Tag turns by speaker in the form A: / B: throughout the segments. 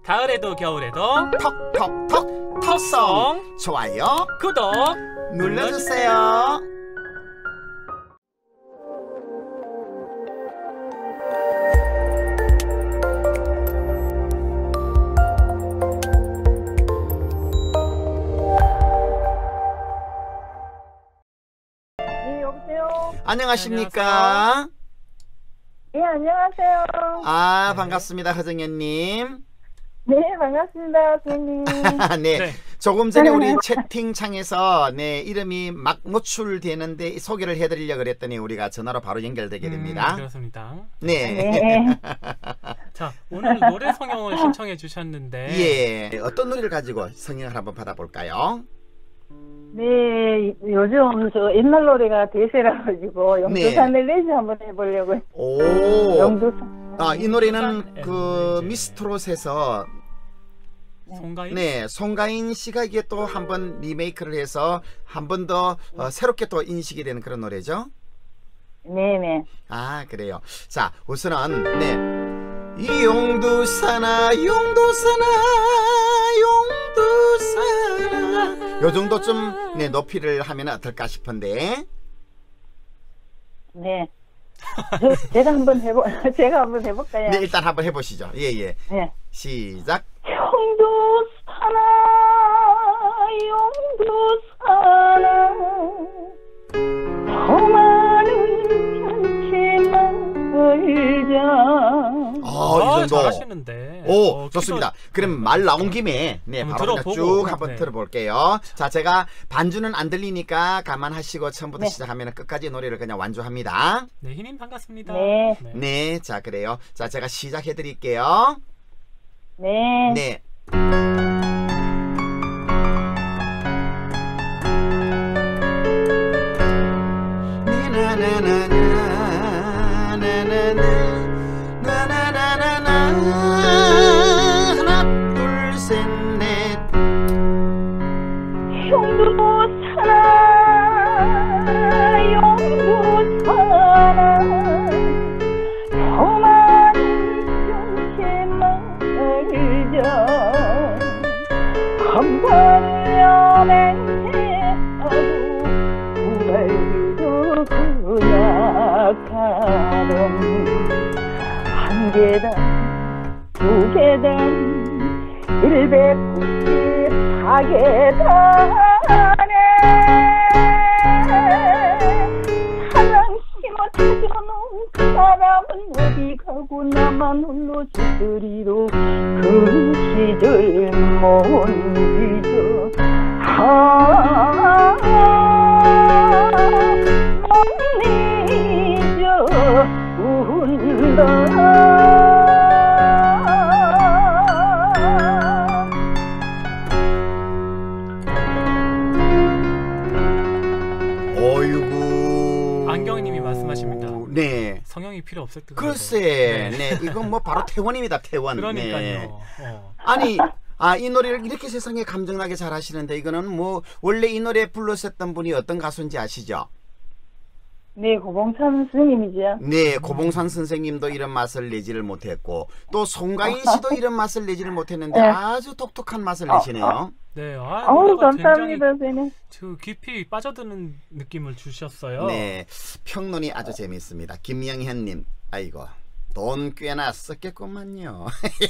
A: 가을에도 겨울에도
B: 톡톡톡 톡송 좋아요
A: 구독
B: 눌러주세요.
C: 네, 여보세요?
B: 안녕하십니까?
C: 예, 안녕하세요.
B: 아, 반갑습니다, 허정연님.
C: 네, 반갑습니다, 선생님.
B: 네.
A: 네.
B: 조금 전에 우리 채팅창에서 이름이 막 노출되는데 소개를 해드리려고 그랬더니 우리가 전화로 바로 연결되게 됩니다.
A: 그렇습니다.
B: 네.
C: 네.
A: 자, 오늘 노래 성형을 신청해 주셨는데
B: 예. 어떤 노래를 가지고 성형을 한번 받아볼까요?
C: 네, 요즘 저 옛날 노래가 대세라 가지고 영두산을 레지 한번 해보려고요.
B: 오.
C: 영두산.
B: 아, 이 노래는
A: 영두산
B: 그
A: 이제
B: 미스트롯에서
A: 송가인?
B: 네, 송가인 씨가 이게 또 한번 리메이크를 해서 한 번 더 새롭게 또 인식이 되는 그런 노래죠?
C: 네네.
B: 아, 그래요. 자, 우선은 이 용두산아 용두산아 용두산아 요 정도 좀 높이를 하면 어떨까 싶은데.
C: 네. 제가 한번 해볼까요?
B: 네, 일단 한번 해보시죠. 예예.
C: 네.
B: 시작.
C: 용두산아 용두산아 더 많은 편지만 걸자.
B: 이 정도.
A: 잘하시는데.
B: 오, 좋습니다. 그럼 말 나온 김에
A: 한번
B: 바로 그냥
A: 들어보고.
B: 쭉 한번
A: 네.
B: 들어볼게요. 자, 제가 반주는 안 들리니까 감안하시고 처음부터
C: 네.
B: 시작하면 끝까지 노래를 그냥 완주합니다.
A: 네, 희님 반갑습니다.
C: 네.
B: 네, 자, 그래요. 자, 제가 시작해 드릴게요.
C: 네.
B: 네. 하나 둘 셋 넷.
C: 용두산아 용두산아 더 많은 정체만 알자 한번여 맹세하고 우발도 그약하던 한 계단 두 계단 194계단에 사랑 심어 찾아놓은 사람은 어디 가고 나만 홀로 지그리로 그 시절 못 잊어 못 잊어 운다.
B: 어이구.
A: 안경님이 말씀하십니다.
B: 네.
A: 성형이 필요 없을 듯.
B: 글쎄, 네, 이건 뭐 바로 태원입니다, 태원.
A: 그러니까요.
B: 네.
A: 어.
B: 아니, 이 노래를 이렇게 세상에 감정나게 잘 하시는데 이거는 뭐 원래 이 노래 불렀었던 분이 어떤 가수인지 아시죠?
C: 네, 고봉찬 스님이죠.
B: 네, 고봉산 선생님도 이런 맛을 내지를 못했고 또 송가인 씨도 이런 맛을 내지를 못했는데
C: 네.
B: 아주 독특한 맛을 내시네요.
A: 네.
C: 어우,
A: 노래가
C: 감사합니다,
A: 굉장히
C: 선생님.
A: 그 깊이 빠져드는 느낌을 주셨어요.
B: 네, 평론이 아주 재미있습니다. 김영현님, 아이고 돈 꽤나 썼겠구만요.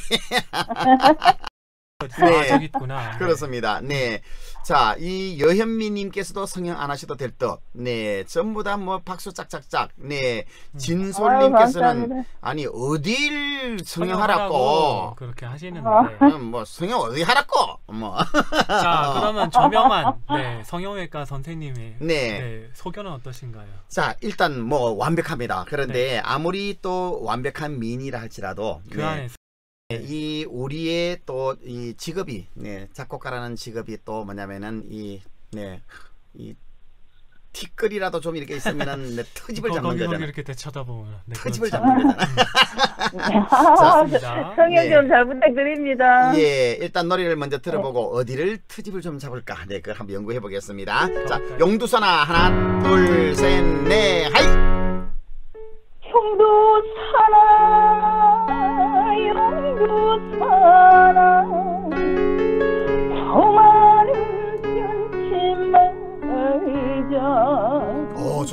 A: 아, 저기 있구나.
B: 그렇습니다. 네. 자, 이 여현미님께서도 성형 안 하셔도 될 듯. 네. 전부 다 뭐 박수 짝짝짝. 네. 진솔님께서는
C: 감사합니다.
B: 아니, 어딜
A: 성형하라고
B: 성형하라고.
A: 그렇게 하시는데.
B: 뭐, 성형 어디 하라고. 뭐.
A: 자, 그러면 저명한 성형외과 선생님의
B: 네.
A: 소견은 어떠신가요?
B: 자, 일단 뭐 완벽합니다. 그런데 아무리 또 완벽한 미인이라 할지라도
A: 그 안에서
B: 이 우리의 또 이 직업이 작곡가라는 직업이 또 뭐냐면은 이 티끌이라도 좀 이렇게 있으면은 트집을 잡는
A: 거기
B: 거잖아.
A: 이렇게 쳐다보면
B: 트집을
A: 그렇죠.
B: 잡는 거잖아.
A: 좋습니다.
C: 성형 좀 잘 부탁드립니다.
B: 예, 일단 노래를 먼저 들어보고 어디를 트집을 좀 잡을까? 네, 그걸 한번 연구해 보겠습니다. 자,
A: 그럴까요?
B: 용두산아 하나, 둘, 셋, 넷, 하이.
C: 용두산아 용두산아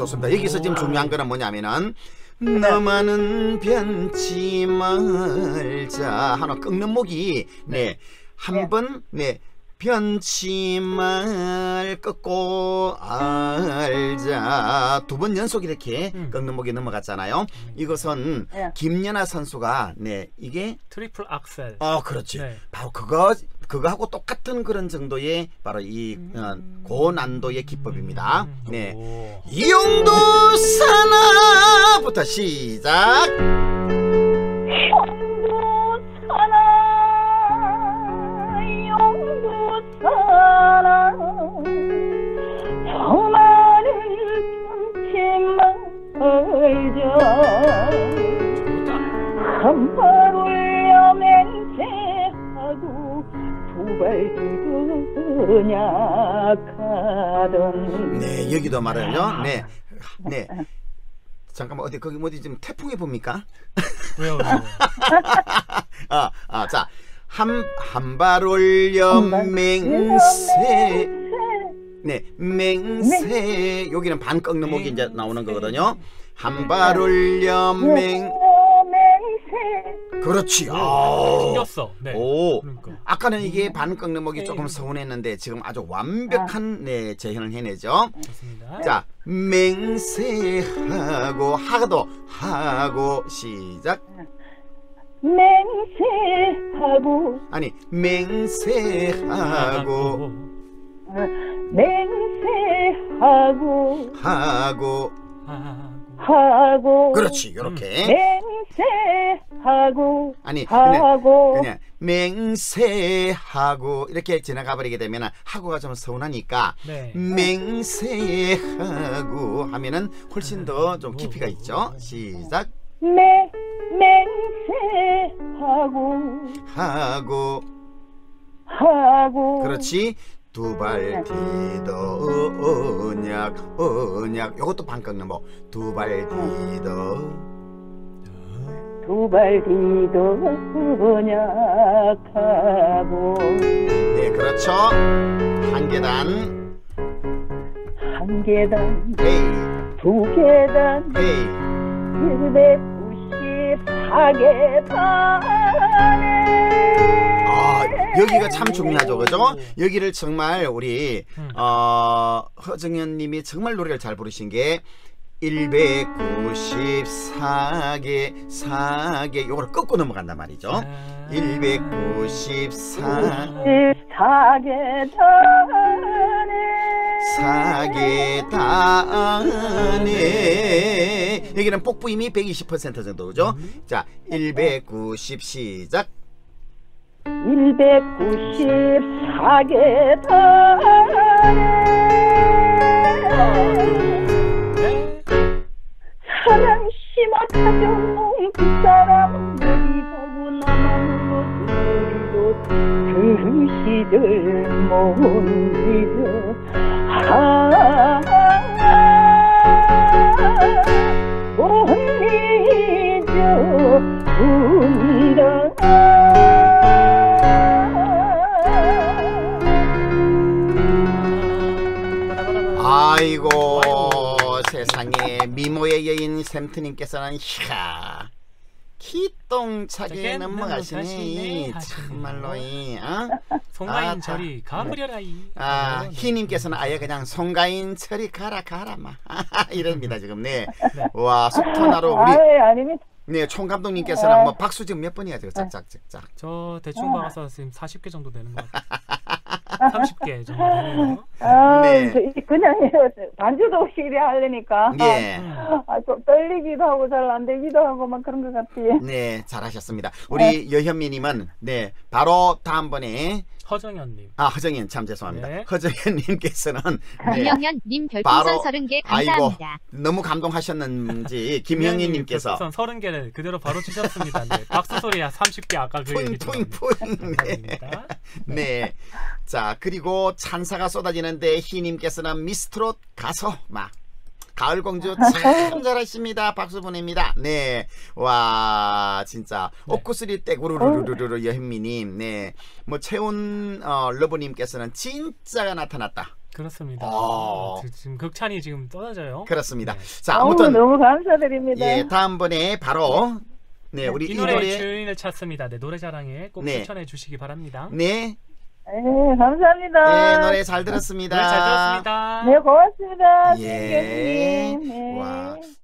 B: 좋습니다. 여기서 지금 중요한 거는 뭐냐면은 너만은 변치 말자 하나 꺾는 목이 한번 변치 말 꺾고 알자 두 번 연속 이렇게 꺾는 목이 넘어갔잖아요. 이것은 김연아 선수가 이게
A: 트리플 악셀.
B: 그렇지. 바로 그거하고 똑같은 그런 정도의 바로 이 고난도의 기법입니다. 이용도 사나부터 시작.
C: 형도 사나 용도 사나 저만은 변치 말자 한발 올려 맹세하고 두발 그냥하던
B: 여기도 말은요. 잠깐만 거기 어디 지금 태풍이 봅니까?
A: 왜요?
B: 자, 한 발 올려 맹세. 맹세. 여기는 반 꺾는 목이 이제 나오는 거거든요. 한 발 올려 맹세. 그렇지.
A: 튕겼어.
B: 오.
A: 그러니까.
B: 아까는 이게 반 꺾는 목이 조금 서운했는데 지금 아주 완벽한 재현을 해내죠.
A: 좋습니다.
B: 자, 맹세하고 하고 시작.
C: 맹세하고
B: 아니 맹세하고
C: 하고
B: 그렇지 요렇게
C: 맹세하고
B: 아니
C: 하고
B: 그냥 맹세하고 이렇게 지나가 버리게 되면 하고가 좀 서운하니까 맹세하고 하면은 훨씬 더 좀 깊이가 있죠. 시작.
C: 하고
B: 그렇지. 두 발 디더 언약 요것도 반 꺾는 뭐 두 발 디더 언약하고 그렇죠. 한 계단 헤이
C: 두 계단
B: 헤이 194계단에 여기가 참 중요하죠, 그죠? 여기를 정말 우리 허정현 님이 정말 노래를 잘 부르신 게 194개 요거를 꺾고 넘어간단 말이죠. 194개 여기는 복부임이 120% 정도 그죠? 자, 190 시작.
C: 194계단에 사랑 심어 찾아온 그 사람 여기 가고 나만 그 시절 못 잊어 못 잊어준다.
B: 아이고 세상에 미모의 여인 샘트님께서는 이야 기똥차게 넘어가시네 정말로
A: 송가인 저리 가버려라이.
B: 희님께서는 아예 그냥 송가인 저리 가라 막 이럽니다 지금. 와 속터나로 우리
C: 아닙니다.
B: 총감독님께서는 뭐 박수 지금 몇 번이야 지금 짝짝짝짝.
A: 저 대충 봐서 지금 40개 정도 되는 것 같아요. 30개 정도 되네요.
C: 그냥 반주도 없이 이래 하려니까 좀 떨리기도 하고 잘 안 되기도 하고 막 그런 것 같아요.
B: 네, 잘하셨습니다. 우리 여현미님은 바로 다음번에
A: 허정현님.
B: 허정현 참 죄송합니다. 허정현님께서는
D: 김영현님 별풍선 30개 감사합니다.
B: 너무 감동하셨는지 김형희님께서
A: 30개를 그대로 바로 주셨습니다. 박수 소리야 30개 아까 그 얘기
B: 감사드립니다. 네. 자 그리고 찬사가 쏟아지는데 희님께서는 미스트롯 가서 막 가을공주 참 잘하십니다. 박수 보냅니다. 와 진짜 옥구슬이 떼구르르르르 여현미님. 뭐 채운 러브님께서는 진짜가 나타났다.
A: 그렇습니다.
B: 어.
A: 지금 극찬이 지금 쏟아져요.
B: 그렇습니다.
A: 네.
B: 자, 아무튼
C: 너무 감사드립니다.
B: 예, 다음번에 바로 네, 우리
A: 이
B: 이
A: 노래의
B: 노래
A: 주인을 찾습니다. 네, 노래자랑에 꼭
B: 네.
A: 추천해 주시기 바랍니다.
B: 네.
C: 네, 감사합니다.
B: 네, 노래 잘 들었습니다.
A: 노래 잘 들었습니다.
C: 네, 고맙습니다.
B: 예.
C: 선생님. 네.
B: 와.